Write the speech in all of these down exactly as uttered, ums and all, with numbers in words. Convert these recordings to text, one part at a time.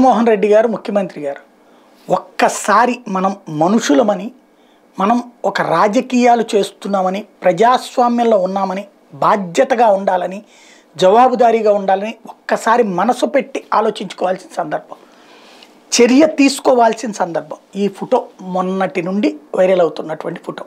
జగన్మోహన్ రెడ్డి గారు ముఖ్యమంత్రి గారు ఒక్కసారి మనం మనుషులమని, మనం ఒక రాజకీయాలు చేస్తున్నామని, ప్రజాస్వామ్యంలో ఉన్నామని, బాధ్యతగా ఉండాలని, జవాబుదారీగా ఉండాలని ఒక్కసారి మనసు పెట్టి ఆలోచించుకోవాల్సిన సందర్భం, చర్య తీసుకోవాల్సిన సందర్భం. ఈ ఫోటో మొన్నటి నుండి వైరల్ అవుతున్నటువంటి ఫోటో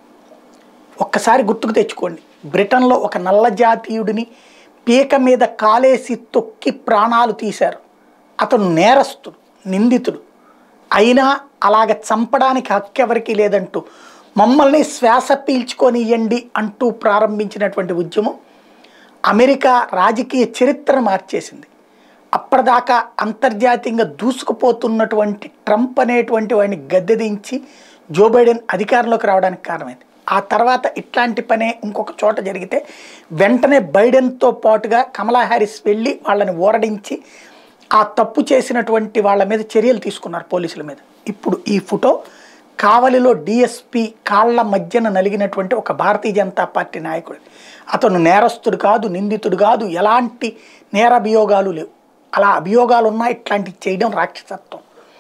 ఒక్కసారి గుర్తుకు తెచ్చుకోండి. బ్రిటన్లో ఒక నల్ల జాతీయుడిని పీక మీద కాలేసి తొక్కి ప్రాణాలు తీశారు. అతను నేరస్తుడు, నిందితుడు. అయినా అలాగ చంపడానికి హక్కు ఎవరికీ లేదంటూ మమ్మల్ని శ్వాస పీల్చుకొనియండి అంటూ ప్రారంభించినటువంటి ఉద్యమం అమెరికా రాజకీయ చరిత్రను మార్చేసింది. అప్పటిదాకా అంతర్జాతీయంగా దూసుకుపోతున్నటువంటి ట్రంప్ అనేటువంటి వాడిని గద్దెదించి జో బైడెన్ అధికారంలోకి రావడానికి కారణమైంది. ఆ తర్వాత ఇట్లాంటి పనే ఇంకొక చోట జరిగితే వెంటనే బైడెన్తో పాటుగా కమలా హ్యారిస్ వెళ్ళి వాళ్ళని ఓరడించి ఆ తప్పు చేసినటువంటి వాళ్ళ మీద చర్యలు తీసుకున్నారు, పోలీసుల మీద. ఇప్పుడు ఈ ఫోటో కావలిలో డిఎస్పీ కాళ్ల మధ్యన నలిగినటువంటి ఒక భారతీయ జనతా పార్టీ నాయకుడు. అతను నేరస్తుడు కాదు, నిందితుడు కాదు, ఎలాంటి నేరాభియోగాలు లేవు. అలా అభియోగాలు ఉన్నా ఇట్లాంటివి చేయడం రాక్షసత్వం.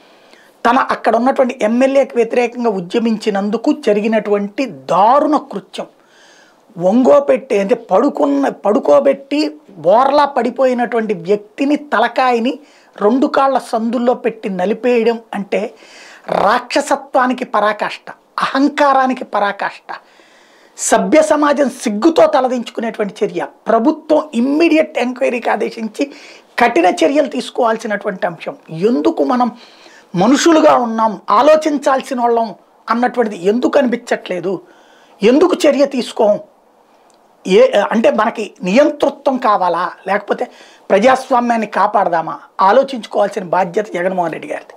తన అక్కడ ఉన్నటువంటి ఎమ్మెల్యేకి వ్యతిరేకంగా ఉద్యమించినందుకు జరిగినటువంటి దారుణ కృత్యం. ఒంగోపెట్టి అంటే పడుకున్న పడుకోబెట్టి బోర్లా పడిపోయినటువంటి వ్యక్తిని తలకాయని రెండు కాళ్ళ సందుల్లో పెట్టి నలిపేయడం అంటే రాక్షసత్వానికి పరాకాష్ట, అహంకారానికి పరాకాష్ట. సభ్య సమాజం సిగ్గుతో తలదించుకునేటువంటి చర్య. ప్రభుత్వం ఇమ్మీడియట్ ఎంక్వైరీకి ఆదేశించి కఠిన చర్యలు తీసుకోవాల్సినటువంటి అంశం. ఎందుకు మనం మనుషులుగా ఉన్నాం, ఆలోచించాల్సిన వాళ్ళం అన్నటువంటిది ఎందుకు అనిపించట్లేదు? ఎందుకు చర్య తీసుకోం? ఏ అంటే మనకి నియంతృత్వం కావాలా, లేకపోతే ప్రజాస్వామ్యాన్ని కాపాడదామా? ఆలోచించుకోవాల్సిన బాధ్యత జగన్మోహన్ రెడ్డి గారిది.